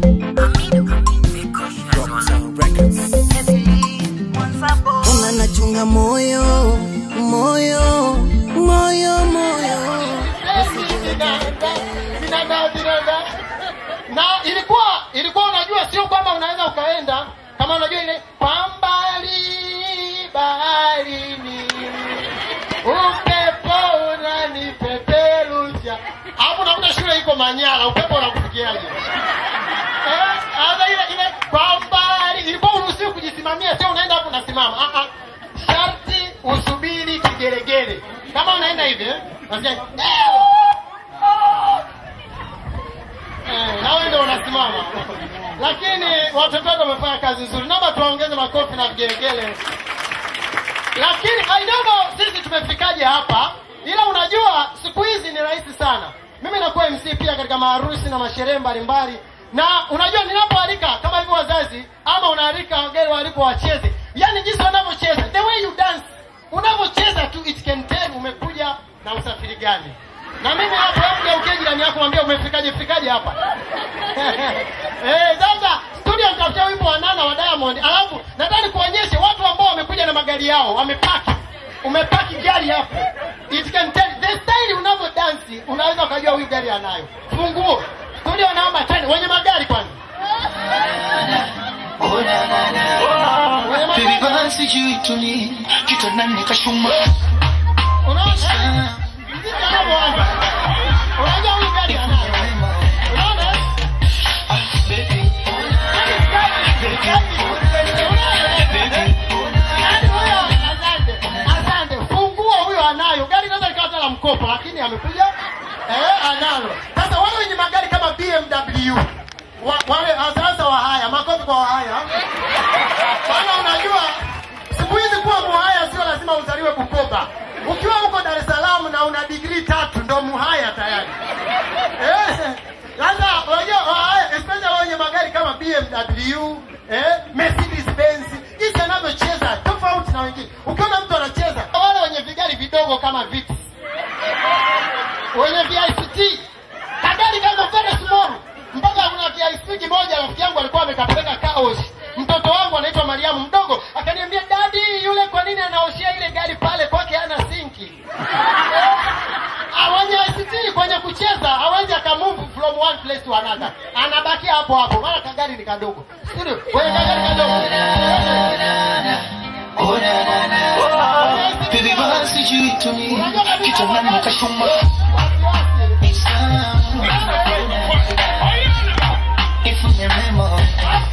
Unanachunga moyo, moyo, moyo, moyo. Na ilikuwa unajua sio kwamba unaweza ukaenda kama unajua ile pambali baharini upepo unanipeperusha. Hapo unakuta shule iko Manyara, upepo unakufikiaje? Hata ile pambali ilikuwa uruhusiwi kujisimamia, sio unaenda hapo unasimama. Sharti usubiri kigeregere. Kama unaenda hivi, unasema nawe ndio unasimama. Lakini watoto wamefanya kazi nzuri. Naomba tuwaongeze makofi na vigelegele. Lakini I don't know sisi tumefikaje hapa. Ila unajua siku hizi ni rahisi sana. Mimi nakuwa MC pia katika maharusi na masherehe mbalimbali. Na unajua ninapoalika kama hivyo wazazi ama unaalika wageni walipo wacheze. Yaani jinsi wanavyocheza, the way you dance, unavyocheza tu it can tell umekuja na usafiri gani. Na mimi hapo ukeje jirani yako mwambie umefikaje hapa. Sasa studio nitafutia wimbo wa Nana wa Diamond. Alafu nataka kuonyesha watu ambao wamekuja na magari yao, wamepaki. Umepaki gari hapo. It can tell the style unavyo dance, unaweza kujua huyu gari anayo. Funguo. Studio naomba tani wenye magari kwanza. Baby basi sijui tuni kitu nani kashuma. Unaona huyu gari anayo. Unaona? Asante. Funguo huyo anayo. Gari naweza likata la mkopo lakini amekuja analo. Sasa wale wenye magari kama BMW wale sasa wa haya, makofi kwa haya. Bana unajua siku hizi kuwa muhaya sio lazima uzaliwe Bukoba. Ukiwa huko Dar es Salaam na una degree 3 ndo muhaya tayari. Sasa unajua haya especially wenye magari kama BMW, Mercedes Benz, hizi anavyocheza tofauti na wengine. Ukiona mtu anacheza wale wenye vigari vidogo kama Vitz, wenye VICT, kagari kama very small. Mpaka kuna VICT moja rafiki yangu alikuwa amekapeleka Kaos. Mtoto wangu anaitwa Mariamu mdogo, akaniambia daddy yule kwa nini anaoshia ile gari pale kwake hana sinki? Awanya ICT kwenye kucheza hawezi akamove from one place to another. Anabaki hapo. Maana kagari ni kadogo. Sio? Wewe kagari kadogo. Baby basi sijui tuni kitu nani kashuma. If you remember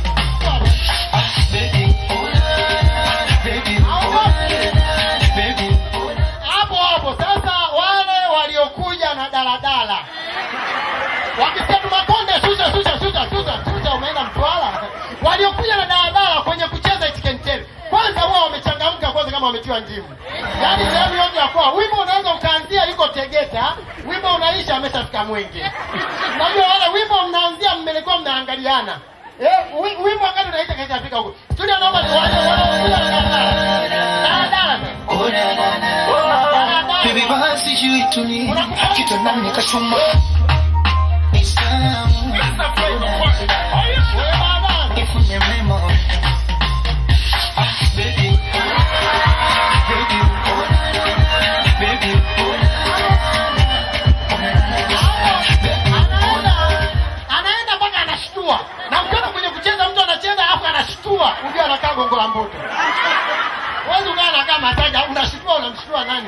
hapo sasa wale waliokuja na daladala wakisema Makonde shusha umeenda Mtwara, waliokuja na daladala kwenye kucheza itikentele kwanza wao wamechangamka kwanza kama wametiwa ndimu. Yaani sehemu yote ya kwa wimbo unaweza ukaanzia yuko Tegeta, wimbo unaisha ameshafika Mwenge. Na hiyo wale wimbo mnaanzia mmelikuwa mnaangaliana. Wimbo wakati unaita kaishafika huko. Studio naomba ni wale daladala. Baby basi sijui tuni kitu nani kashuma. If you remember anaenda mpaka anashtua. Na mkiona kwenye kucheza mtu anacheza afu anashtua, unajua anakaa gongo la mboto. Wewe unaona kama ataja unashtua unamshtua nani?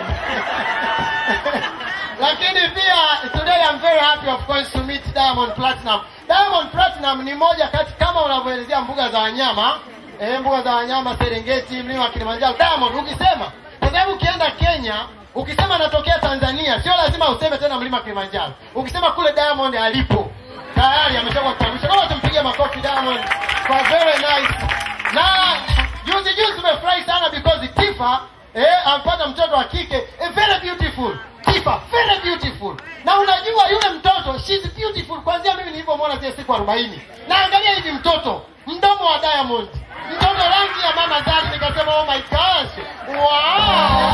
Lakini pia today I'm very happy of course to meet Diamond Platinum. Diamond Platinum ni moja kati kama unavyoelezea mbuga za wanyama, mbuga za wanyama Serengeti, mlima Kilimanjaro. Diamond ukisema, kwa sababu ukienda Kenya, ukisema natokea Tanzania, sio lazima useme tena mlima Kilimanjaro. Ukisema kule Diamond alipo, tayari ameshakuwa kitambulisho. Kama tumpigie makofi Diamond for very nice. Na juzi tumefurahi sana because Tifa ampata mtoto wa kike, very beautiful. Tifa, very beautiful. Na unajua yule mtoto, she's beautiful. Kwanza mimi nilipomwona zile siku 40. Na angalia hivi mtoto, mdomo wa Diamond. Mtoto rangi ya mama Zari, nikasema oh my gosh. Wow.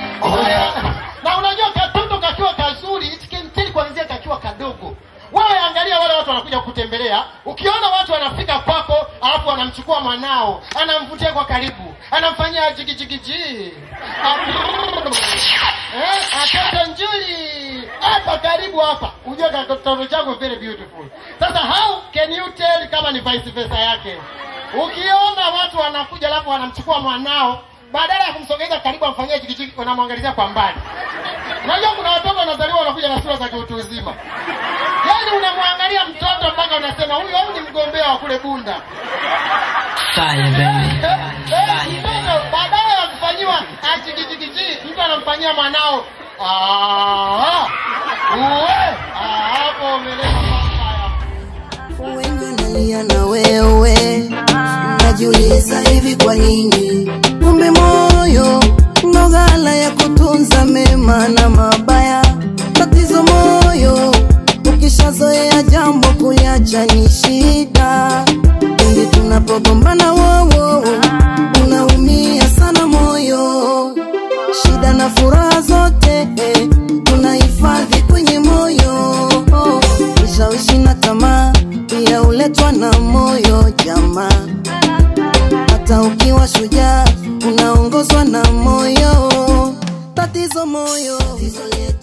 Na unajua katoto kakiwa kazuri, it can tell kuanzia kakiwa kadogo. Wewe angalia wale watu wanakuja kukutembelea. Ukiona watu wanafika kwako, alafu wanamchukua mwanao, anamvutia kwa karibu, anamfanyia jigijigiji. Akata njuri hapa karibu hapa. Unajua katoto changu very beautiful. Sasa how can you tell kama ni vice versa yake? Ukiona watu wanakuja alafu wanamchukua mwanao, badala ya kumsogeza karibu amfanyie jigijigi, wanamwangalizia kwa mbali. Unajua kuna watoto wanazaliwa wanakuja na sura za kiutu uzima. Yaani unamwangalia mtoto mpaka unasema huyu au ni mgombea wa kule Bunda. Badala ya kufanyiwa jigijigi, mtu anamfanyia mwanao. Hapo umeleta mbaya. Wengi wanalia na wewe, najiuliza hivi kwa nini? Kumbe moyo ndo ghala ya kutunza mema na mabaya. Tatizo moyo, ukishazoea jambo kuliacha ni shida. Pindi tunapogombana wowo, unaumia sana moyo. Shida na furaha zote tunahifadhi kwenye moyo. Vishawishi na tamaa pia uletwa na moyo jamaa. Hata ukiwa shujaa unaongozwa na moyo. Tatizo moyo,